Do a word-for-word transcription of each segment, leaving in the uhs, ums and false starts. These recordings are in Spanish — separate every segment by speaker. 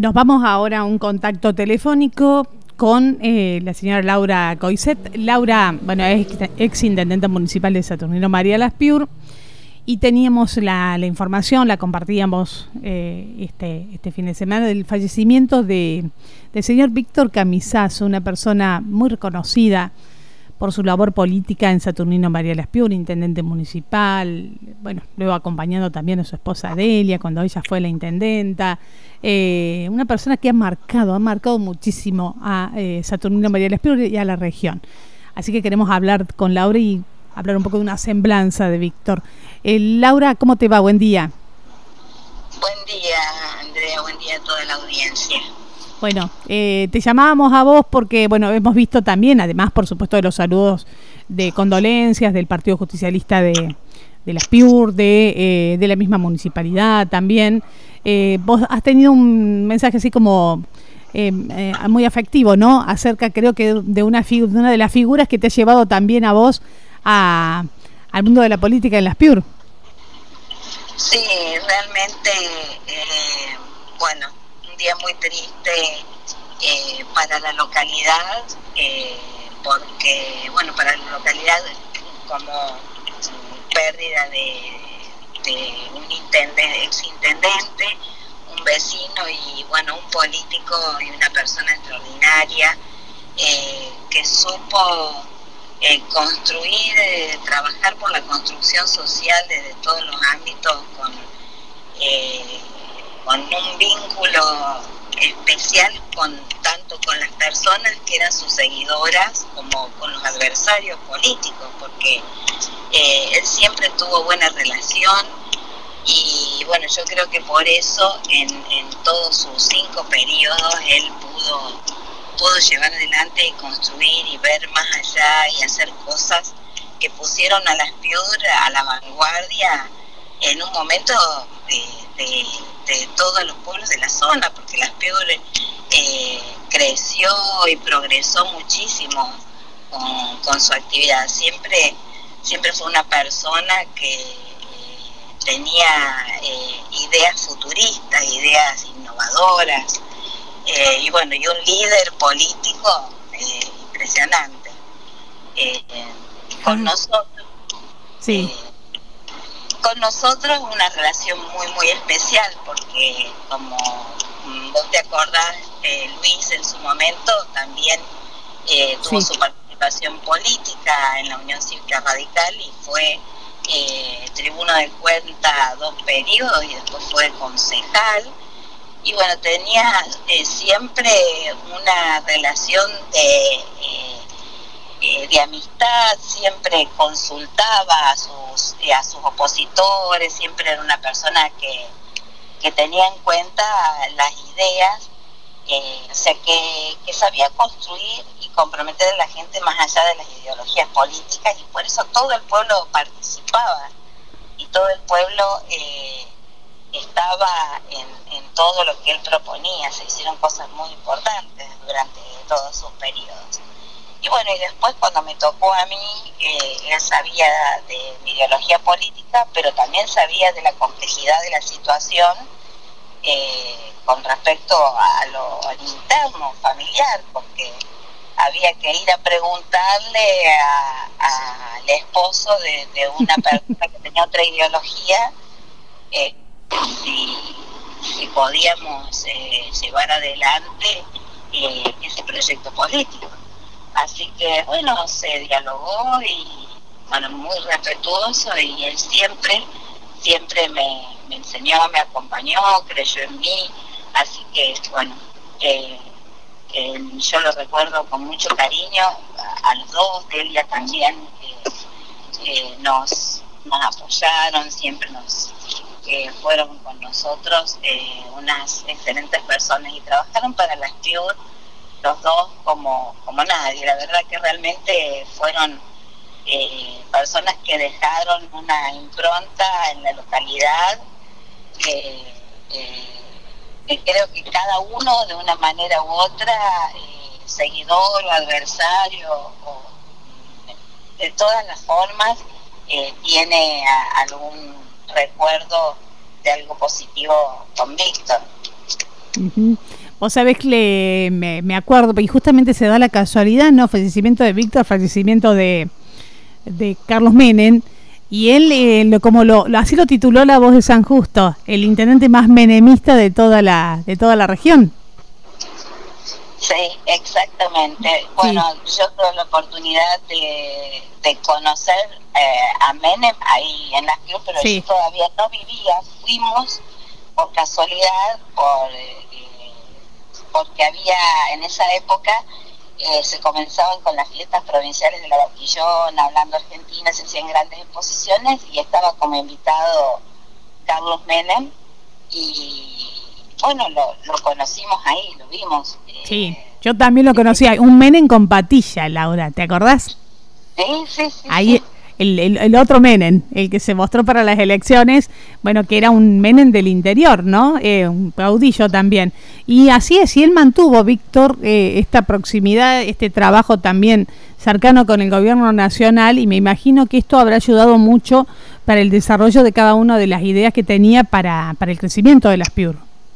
Speaker 1: Nos vamos ahora a un contacto telefónico con eh, la señora Laura Coixet. Laura, bueno, es ex intendente municipal de Saturnino María Las Piur, y teníamos la, la información, la compartíamos eh, este, este fin de semana, del fallecimiento de, del señor Víctor Camisazo, una persona muy reconocida por su labor política en Saturnino María Las Piur, intendente municipal, bueno, luego acompañando también a su esposa Delia cuando ella fue la intendenta, eh, una persona que ha marcado, ha marcado muchísimo a eh, Saturnino María Las Piur y a la región. Así que queremos hablar con Laura y hablar un poco de una semblanza de Víctor. Eh, Laura, ¿cómo te va? Buen día.
Speaker 2: Buen día, Andrea, buen día a toda la audiencia.
Speaker 1: Bueno, eh, te llamábamos a vos porque, bueno, hemos visto también, además, por supuesto, de los saludos de condolencias del Partido Justicialista de, de Las Piur, de, eh, de la misma municipalidad también. Eh, vos has tenido un mensaje así como eh, eh, muy afectivo, ¿no? Acerca, creo que, de una, de una de las figuras que te ha llevado también a vos a, al mundo de la política en Las Piur.
Speaker 2: Sí, realmente, eh, bueno, un día muy triste eh, para la localidad, eh, porque, bueno, para la localidad como pérdida de, de un intendente, ex intendente, un vecino y, bueno, un político y una persona extraordinaria eh, que supo eh, construir, eh, trabajar por la construcción social desde todos los ámbitos con... Eh, con un vínculo especial con tanto con las personas que eran sus seguidoras como con los adversarios políticos, porque eh, él siempre tuvo buena relación y bueno, yo creo que por eso en, en todos sus cinco periodos él pudo, pudo llevar adelante y construir y ver más allá y hacer cosas que pusieron a Las Piur a la vanguardia en un momento de, de, de todos los pueblos de la zona, porque Las Piur eh, creció y progresó muchísimo con, con su actividad. Siempre, siempre fue una persona que eh, tenía eh, ideas futuristas, ideas innovadoras, eh, y bueno, y un líder político eh, impresionante. Eh, con nosotros...
Speaker 1: Sí.
Speaker 2: Eh, Con nosotros una relación muy muy especial porque como vos te acordás, eh, Luis en su momento también eh, tuvo sí. su participación política en la Unión Cívica Radical y fue eh, tribuno de cuenta dos periodos y después fue concejal y bueno, tenía eh, siempre una relación de... Eh, de amistad, siempre consultaba a sus, a sus opositores, siempre era una persona que, que tenía en cuenta las ideas, eh, o sea, que, que sabía construir y comprometer a la gente más allá de las ideologías políticas y por eso todo el pueblo participaba y todo el pueblo eh, estaba en, en todo lo que él proponía. Se hicieron cosas muy importantes durante todos sus periodos. Y bueno, y después cuando me tocó a mí, eh, él sabía de mi ideología política, pero también sabía de la complejidad de la situación eh, con respecto a lo al interno, familiar, porque había que ir a preguntarle al esposo de, de una persona que tenía otra ideología eh, si, si podíamos eh, llevar adelante eh, ese proyecto político. Así que, bueno, se dialogó y, bueno, muy respetuoso y él siempre, siempre me, me enseñó, me acompañó, creyó en mí. Así que, bueno, eh, eh, yo lo recuerdo con mucho cariño, a, a los dos, Delia también, eh, eh, nos, nos apoyaron, siempre nos eh, fueron con nosotros eh, unas excelentes personas y trabajaron para Las Piur los dos como, como nadie. La verdad que realmente fueron eh, personas que dejaron una impronta en la localidad eh, eh, que creo que cada uno de una manera u otra, eh, seguidor o adversario o de todas las formas eh, tiene a, algún recuerdo de algo positivo con Víctor.
Speaker 1: Uh-huh. Vos sabés que le, me, me acuerdo, y justamente se da la casualidad, ¿no? Fallecimiento de Víctor, fallecimiento de, de Carlos Menem, y él, eh, lo, como lo, lo, así lo tituló La Voz de San Justo, el intendente más menemista de toda la, de toda la región.
Speaker 2: Sí, exactamente. Bueno, sí. Yo tuve la oportunidad de, de conocer eh, a Menem ahí en Las Piur, pero sí. Yo todavía no vivía. Fuimos por casualidad, por eh, porque había en esa época eh, se comenzaban con las fiestas provinciales de la Barquillón, hablando Argentina, se hacían grandes exposiciones y estaba como invitado Carlos Menem y bueno, lo, lo conocimos ahí, lo vimos.
Speaker 1: Sí, eh, yo también lo conocía, un Menem con patilla, Laura, ¿te acordás?
Speaker 2: Sí, sí, sí.
Speaker 1: Ahí
Speaker 2: sí.
Speaker 1: El, el, el otro Menem, el que se mostró para las elecciones, bueno, que era un Menem del interior, ¿no? Eh, un caudillo también. Y así es, y él mantuvo, Víctor, eh, esta proximidad, este trabajo también cercano con el gobierno nacional, y me imagino que esto habrá ayudado mucho para el desarrollo de cada una de las ideas que tenía para, para el crecimiento de Las Piur.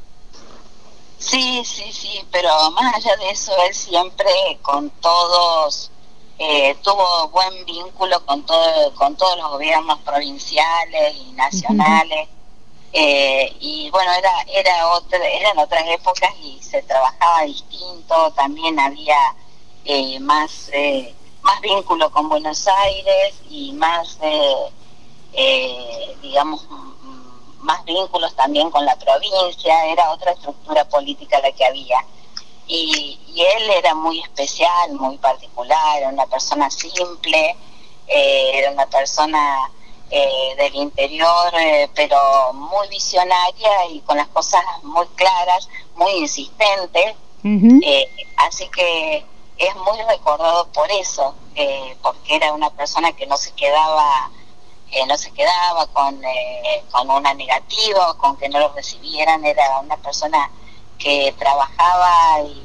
Speaker 2: Sí, sí, sí, pero más allá de eso, él siempre con todos... Eh, tuvo buen vínculo con todo con todos los gobiernos provinciales y nacionales. Uh-huh. eh, y bueno, era era otra eran otras épocas y se trabajaba distinto, también había eh, más eh, más vínculo con Buenos Aires y más eh, eh, digamos más vínculos también con la provincia, era otra estructura política la que había. Y, y él era muy especial, muy particular, era una persona simple, eh, era una persona eh, del interior, eh, pero muy visionaria y con las cosas muy claras, muy insistente. Uh-huh. eh, así que es muy recordado por eso, eh, porque era una persona que no se quedaba eh, no se quedaba con, eh, con una negativa, con que no lo recibieran, era una persona que trabajaba y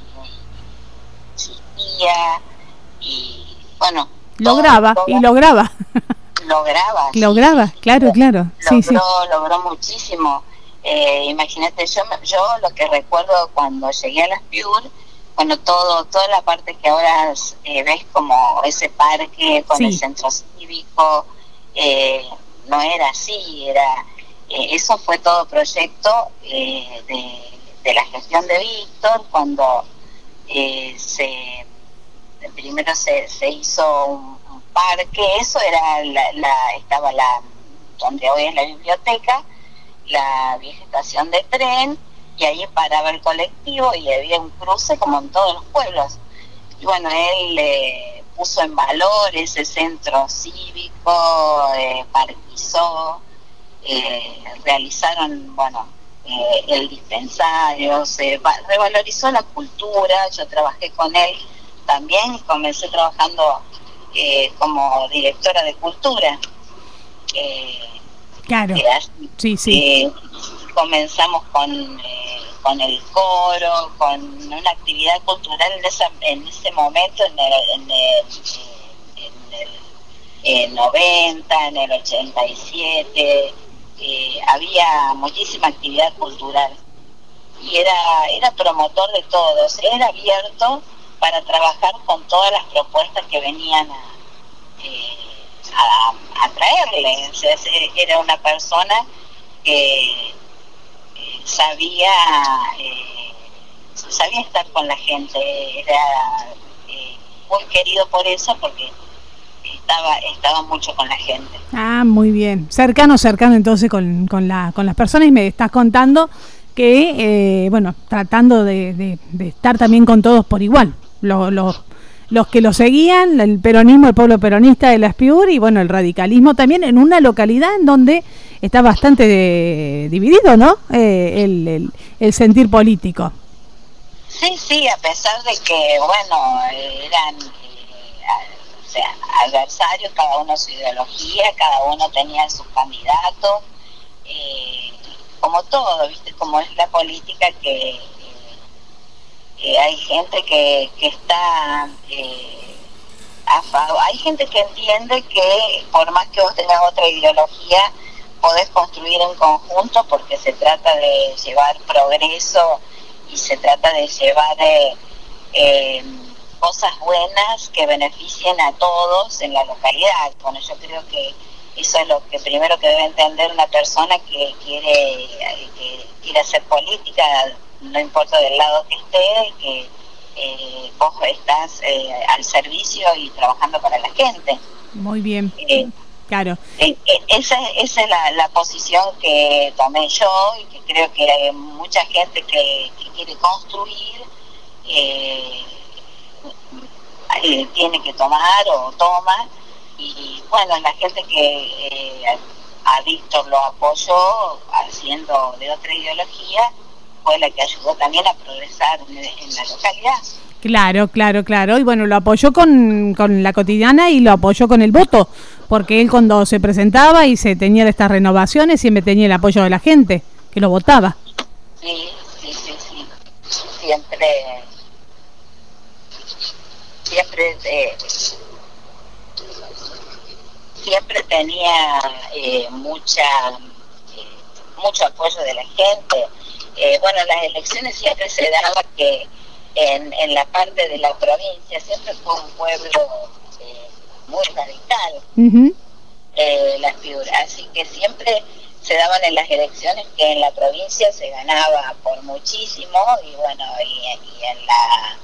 Speaker 2: existía y bueno
Speaker 1: lograba todo, todo, y lograba
Speaker 2: lograba
Speaker 1: lograba
Speaker 2: sí,
Speaker 1: claro
Speaker 2: lo,
Speaker 1: claro sí,
Speaker 2: logró
Speaker 1: sí.
Speaker 2: logró muchísimo. Eh, imagínate, yo yo lo que recuerdo cuando llegué a Las Piur, bueno, todo toda la parte que ahora eh, ves como ese parque con sí. El centro cívico, eh, no era así, era eh, eso fue todo proyecto eh, de de la gestión de Víctor, cuando eh, se primero se, se hizo un, un parque, eso era la, la estaba la donde hoy es la biblioteca, la vieja estación de tren, y ahí paraba el colectivo y había un cruce como en todos los pueblos. Y bueno, él eh, puso en valor ese centro cívico, eh, parquizó, eh, realizaron, bueno, Eh, el dispensario, se va, revalorizó la cultura. Yo trabajé con él también y comencé trabajando eh, como directora de cultura. Eh,
Speaker 1: claro,
Speaker 2: eh, así,
Speaker 1: sí, sí.
Speaker 2: Eh, comenzamos con, eh, con el coro, con una actividad cultural en, esa, en ese momento, en el, en el, en el eh, noventa, en el ochenta y siete. Eh, había muchísima actividad cultural y era era promotor de todos, era abierto para trabajar con todas las propuestas que venían a, eh, a, a traerle. O sea, era una persona que eh, sabía eh, sabía estar con la gente, era eh, muy querido por eso, porque estaba estaba mucho con la gente.
Speaker 1: Ah, muy bien. Cercano, cercano entonces con, con, la, con las personas, y me estás contando que, eh, bueno, tratando de, de, de estar también con todos por igual. Los, los, los que lo seguían, el peronismo, el pueblo peronista de Las Piur, y bueno, el radicalismo también, en una localidad en donde está bastante de, dividido, ¿no? Eh, el, el, el sentir político.
Speaker 2: Sí, sí, a pesar de que, bueno, eran... Eh, O sea, adversarios, cada uno su ideología, cada uno tenía sus candidatos, eh, como todo, ¿viste? Como es la política, que, eh, que hay gente que, que está eh, a favor, hay gente que entiende que por más que vos tengas otra ideología, podés construir en conjunto, porque se trata de llevar progreso y se trata de llevar eh, eh, cosas buenas que beneficien a todos en la localidad. Bueno, yo creo que eso es lo que primero que debe entender una persona que quiere, que quiere hacer política, no importa del lado que esté, que eh, vos estás eh, al servicio y trabajando para la gente.
Speaker 1: Muy bien,
Speaker 2: eh,
Speaker 1: claro.
Speaker 2: Eh, eh, esa, esa es la, la posición que tomé yo y que creo que hay mucha gente que, que quiere construir, eh, eh, tiene que tomar o toma. Y bueno, la gente que eh, a Víctor lo apoyó haciendo de otra ideología fue la que ayudó también a progresar en, en la localidad.
Speaker 1: Claro, claro, claro. Y bueno, lo apoyó con, con la cotidiana y lo apoyó con el voto, porque él cuando se presentaba y se tenía de estas renovaciones siempre tenía el apoyo de la gente, que lo votaba.
Speaker 2: Sí, sí, sí, sí. Siempre, siempre... Eh, siempre tenía eh, mucha eh, mucho apoyo de la gente. Eh, bueno, las elecciones siempre se daba que en, en la parte de la provincia siempre fue un pueblo eh, muy radical, uh-huh. eh, Las Piuras, así que siempre se daban en las elecciones que en la provincia se ganaba por muchísimo y bueno, y, y en la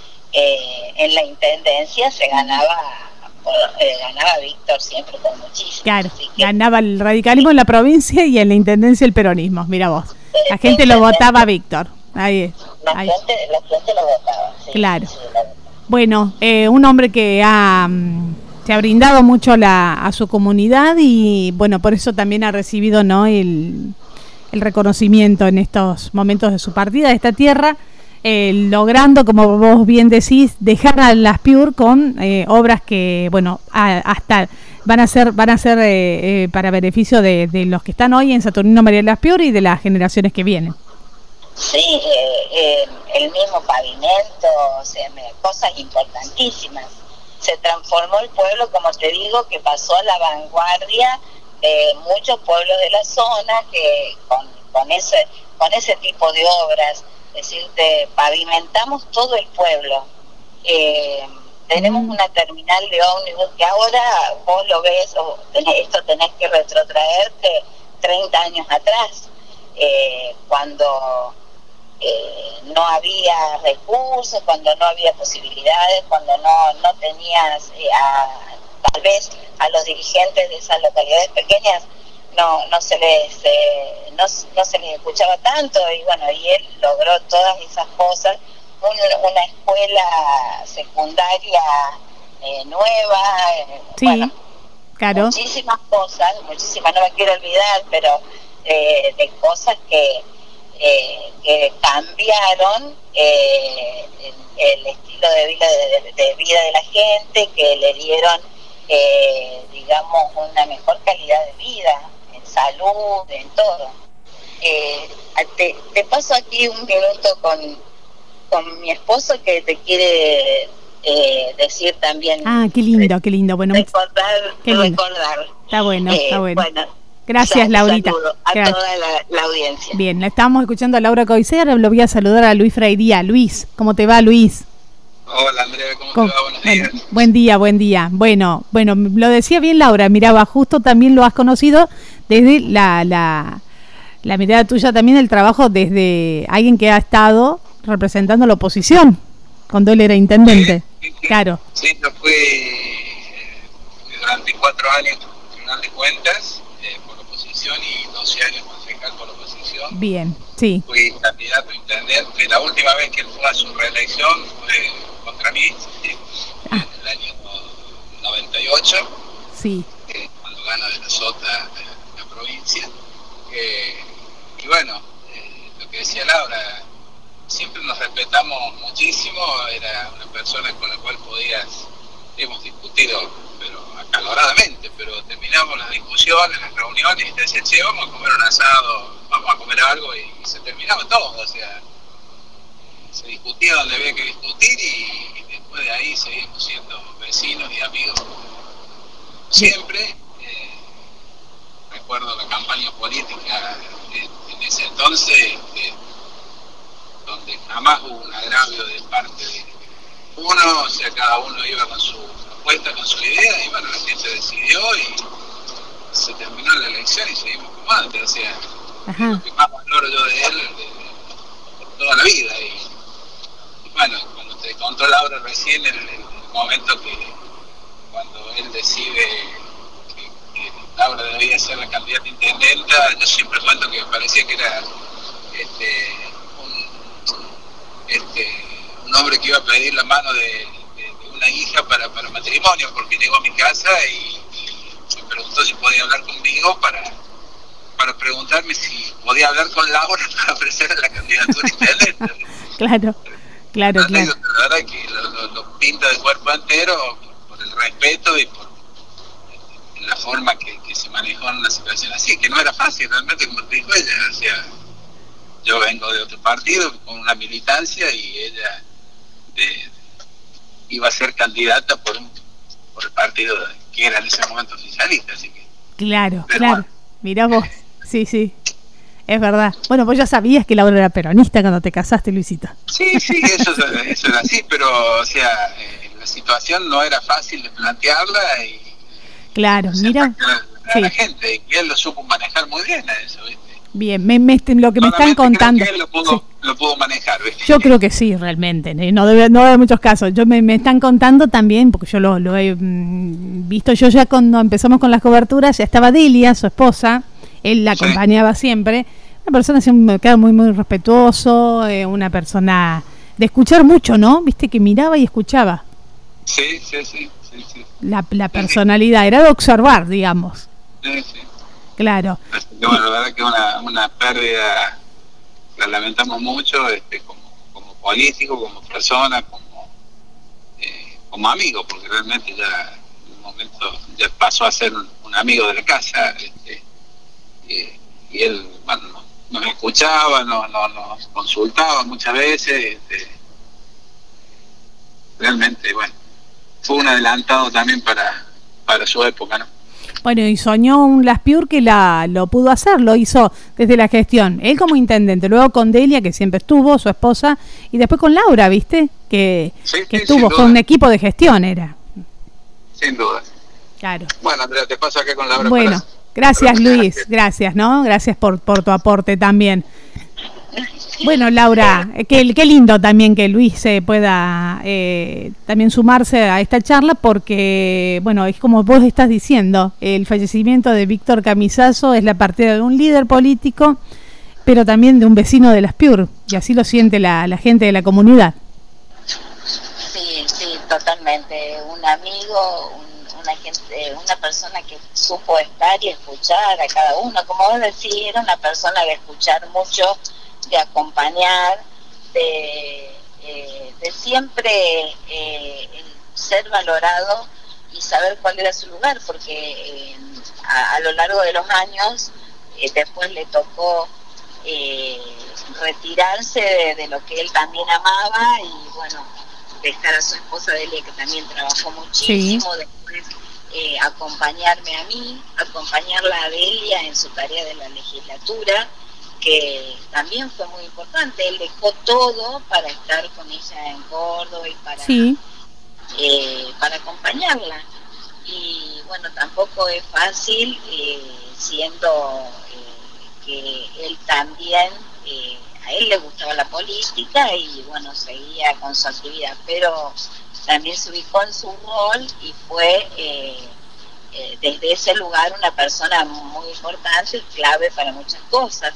Speaker 2: eh, en la intendencia se ganaba Eh, ganaba Víctor siempre con muchísimo.
Speaker 1: Claro, que, ganaba el radicalismo en la provincia y en la intendencia el peronismo, mira vos. La gente lo votaba a Víctor. Ahí es.
Speaker 2: La,
Speaker 1: ahí.
Speaker 2: Gente, la gente lo votaba. Sí,
Speaker 1: claro.
Speaker 2: Sí, la...
Speaker 1: Bueno, eh, un hombre que ha, se ha brindado mucho la, a su comunidad y bueno, por eso también ha recibido, ¿no?, el, el reconocimiento en estos momentos de su partida de esta tierra. Eh, logrando, como vos bien decís, dejar a Las Piur con eh, obras que, bueno, a, hasta van a ser van a ser eh, eh, para beneficio de, de los que están hoy en Saturnino María Las Piur y de las generaciones que vienen.
Speaker 2: Sí, eh, eh, el mismo pavimento, o sea, cosas importantísimas. Se transformó el pueblo, como te digo, que pasó a la vanguardia de muchos pueblos de la zona que con, con ese con ese tipo de obras. Es decir, te pavimentamos todo el pueblo. Eh, tenemos mm. una terminal de ómnibus que ahora vos lo ves, o tenés, esto tenés que retrotraerte treinta años atrás, eh, cuando eh, no había recursos, cuando no había posibilidades, cuando no, no tenías eh, a, tal vez a los dirigentes de esas localidades pequeñas no no se les eh, no, no se les escuchaba tanto y bueno, y él logró todas esas cosas, un, una escuela secundaria eh, nueva, eh,
Speaker 1: sí,
Speaker 2: bueno,
Speaker 1: claro,
Speaker 2: muchísimas cosas, muchísimas, no me quiero olvidar, pero eh, de cosas que eh, que cambiaron eh, el, el estilo de vida de, de vida de la gente, que le dieron eh, digamos una mejor calidad de vida, salud, en todo. Eh, te, te paso aquí un minuto con, con mi esposo que te quiere eh, decir también.
Speaker 1: Ah, qué lindo, qué lindo. Bueno,
Speaker 2: recordar,
Speaker 1: qué lindo.
Speaker 2: recordar.
Speaker 1: Está bueno,
Speaker 2: eh,
Speaker 1: está bueno.
Speaker 2: bueno
Speaker 1: Gracias,
Speaker 2: sal,
Speaker 1: Laurita.
Speaker 2: A
Speaker 1: Gracias.
Speaker 2: toda la, la audiencia.
Speaker 1: Bien, la estábamos escuchando a Laura Coiser, lo voy a saludar a Luis Freiría. Luis, ¿cómo te va, Luis?
Speaker 3: Hola, Andrea, ¿cómo,
Speaker 1: ¿Cómo?
Speaker 3: te va? Buenos días.
Speaker 1: Bueno, buen día, buen día. Bueno, bueno, lo decía bien Laura, miraba, justo también lo has conocido desde la, la, la mirada tuya también, el trabajo desde alguien que ha estado representando la oposición, cuando él era intendente.
Speaker 3: Sí, sí, sí.
Speaker 1: Claro.
Speaker 3: Sí, yo fui durante cuatro años Tribunal de Cuentas eh, por la oposición y doce años concejal por la oposición.
Speaker 1: Bien, sí.
Speaker 3: Fui candidato a intendente. La última vez que él fue a su reelección fue contra mí, eh, ah. en el año noventa y ocho,
Speaker 1: sí.
Speaker 3: eh, cuando gana de la Sota de la provincia. Eh, y bueno, eh, lo que decía Laura, siempre nos respetamos muchísimo, era una persona con la cual podías, hemos discutido, pero acaloradamente, pero terminamos las discusiones, las reuniones, y te decía, che, vamos a comer un asado, vamos a comer algo, y, y se terminaba todo, o sea, se discutía donde había que discutir, y, y después de ahí seguimos siendo vecinos y amigos siempre. Eh, recuerdo la campaña política en, en ese entonces, eh, donde jamás hubo un agravio de parte de uno, o sea, cada uno iba con su propuesta, con su idea, y bueno, la gente decidió y se terminó la elección y seguimos como antes, o sea,
Speaker 1: Ajá.
Speaker 3: lo que más valoro yo de él de, de, por toda la vida. Y, y bueno, cuando te contó Laura recién el, el, el momento que cuando él decide que, que Laura debía ser la candidata a intendenta, yo siempre cuento que me parecía que era este, un, este, un hombre que iba a pedir la mano de, de, de una hija para, para matrimonio, porque llegó a mi casa y, y me preguntó si podía hablar conmigo para, para preguntarme si podía hablar con Laura para ofrecerle la candidatura a intendenta.
Speaker 1: Claro, claro,
Speaker 3: la
Speaker 1: claro.
Speaker 3: La verdad que lo, lo, lo pinta de cuerpo entero por el respeto y por la forma que, que se manejó en una situación así, que no era fácil realmente, como te dijo ella. O sea, yo vengo de otro partido con una militancia y ella de, iba a ser candidata por, un, por el partido que era en ese momento oficialista, así que...
Speaker 1: Claro,
Speaker 3: pero
Speaker 1: claro.
Speaker 3: bueno.
Speaker 1: Mirá vos, sí, sí, es verdad. Bueno, vos ya sabías que Laura era peronista cuando te casaste, Luisito.
Speaker 3: Sí, sí, eso, eso era así, pero, o sea, eh, la situación no era fácil de plantearla y...
Speaker 1: Claro,
Speaker 3: o sea,
Speaker 1: mira,
Speaker 3: la,
Speaker 1: sí.
Speaker 3: la gente, y él lo supo manejar muy bien a eso, ¿viste?
Speaker 1: Bien, me, me, lo que me están contando.
Speaker 3: Creo que él lo pudo,
Speaker 1: sí.
Speaker 3: lo pudo manejar, ¿viste?
Speaker 1: Yo creo que sí, realmente. No debe, no debe muchos casos. Yo me, me están contando también, porque yo lo, lo he mm, visto. Yo ya cuando empezamos con las coberturas, ya estaba Delia, su esposa. Él la acompañaba sí. siempre. Una persona siempre muy, muy respetuoso, eh, una persona de escuchar mucho, ¿no? Viste que miraba y escuchaba.
Speaker 3: Sí, sí, sí. sí, sí.
Speaker 1: La, la personalidad, sí. Era de observar, digamos.
Speaker 3: Sí, sí.
Speaker 1: Claro.
Speaker 3: Así que bueno, la verdad que una, una pérdida, la lamentamos mucho, este, como, como político, como persona, como, eh, como amigo, porque realmente ya en un momento ya pasó a ser un, un amigo de la casa, este, y, y él, bueno, nos, nos escuchaba, nos, nos, nos consultaba muchas veces, este, realmente, bueno, fue un adelantado también para, para su época, ¿no?
Speaker 1: Bueno, y soñó un Laspiur que la, lo pudo hacer, lo hizo desde la gestión. Él como intendente, luego con Delia, que siempre estuvo, su esposa, y después con Laura, ¿viste? Que,
Speaker 3: sí,
Speaker 1: que
Speaker 3: sí,
Speaker 1: estuvo, fue un equipo de gestión, era.
Speaker 3: Sin duda.
Speaker 1: Claro.
Speaker 3: Bueno, Andrea, te paso acá con Laura.
Speaker 1: Bueno,
Speaker 3: para,
Speaker 1: gracias
Speaker 3: para
Speaker 1: Luis, gracias, ¿no? Gracias por, por tu aporte también. Bueno, Laura, qué, qué lindo también que Luis se pueda eh, también sumarse a esta charla porque, bueno, es como vos estás diciendo, el fallecimiento de Víctor Camisazo es la partida de un líder político, pero también de un vecino de Laspiur, y así lo siente la, la gente de la comunidad.
Speaker 2: Sí, sí, totalmente. Un amigo, un, una gente, una persona que supo estar y escuchar a cada uno. Como vos decís, era una persona de escuchar mucho, de acompañar, de, eh, de siempre eh, ser valorado y saber cuál era su lugar, porque eh, a, a lo largo de los años eh, después le tocó eh, retirarse de, de lo que él también amaba y bueno, dejar a su esposa Delia, que también trabajó muchísimo, sí. Después eh, acompañarme a mí, acompañarla a Delia en su tarea de la legislatura, que también fue muy importante. Él dejó todo para estar con ella en Córdoba y para, sí. eh, para acompañarla. Y bueno, tampoco es fácil, eh, siendo eh, que él también, eh, a él le gustaba la política y bueno, seguía con su actividad, pero también se ubicó en su rol y fue eh, eh, desde ese lugar una persona muy importante y clave para muchas cosas.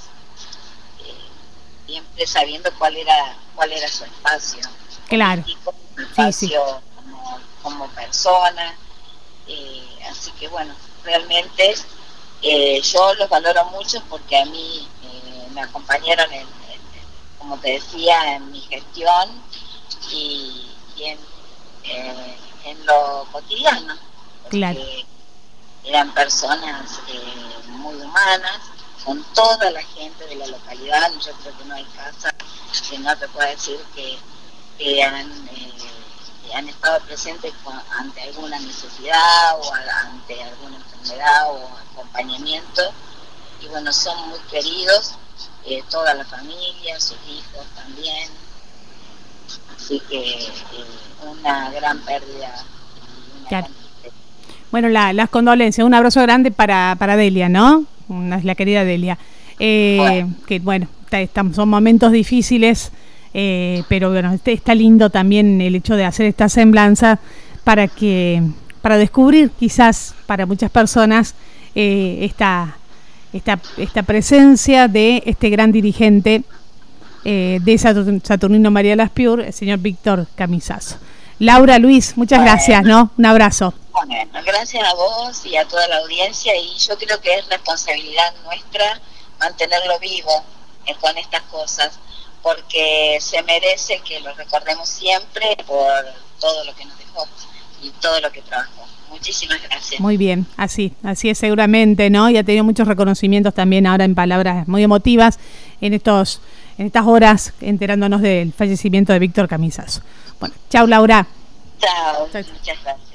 Speaker 2: Siempre sabiendo cuál era cuál era su espacio,
Speaker 1: claro,
Speaker 2: político, su espacio sí, sí. Como, como persona, eh, así que bueno, realmente eh, yo los valoro mucho porque a mí eh, me acompañaron en, en, como te decía, en mi gestión y, y en, eh, en lo cotidiano, porque
Speaker 1: claro.
Speaker 2: Eran personas eh, muy humanas con toda la gente de la localidad. Yo creo que no hay casa que no te pueda decir que, que, han, eh, que han estado presentes con, ante alguna necesidad o a, ante alguna enfermedad o acompañamiento, y bueno, son muy queridos, eh, toda la familia, sus hijos también, Así que eh, una gran pérdida. Una
Speaker 1: claro.
Speaker 2: gran pérdida.
Speaker 1: Bueno, la, las condolencias, un abrazo grande para, para Delia, ¿no? Una, la querida Delia. Eh, bueno. Que bueno, está, está, son momentos difíciles, eh, pero bueno, este, está lindo también el hecho de hacer esta semblanza para que, para descubrir quizás para muchas personas eh, esta, esta, esta presencia de este gran dirigente eh, de Saturnino María Laspiur, el señor Víctor Camisazo. Laura, Luis, muchas bueno. gracias, ¿no? Un abrazo.
Speaker 2: Bueno, gracias a vos y a toda la audiencia, y yo creo que es responsabilidad nuestra mantenerlo vivo eh, con estas cosas, porque se merece que lo recordemos siempre por todo lo que nos dejó y todo lo que trabajó. Muchísimas gracias.
Speaker 1: Muy bien, así, así es seguramente, ¿no? Y ha tenido muchos reconocimientos también ahora en palabras muy emotivas en estos, en estas horas enterándonos del fallecimiento de Víctor Camisazo. Bueno, chau Laura.
Speaker 2: Chao, muchas gracias.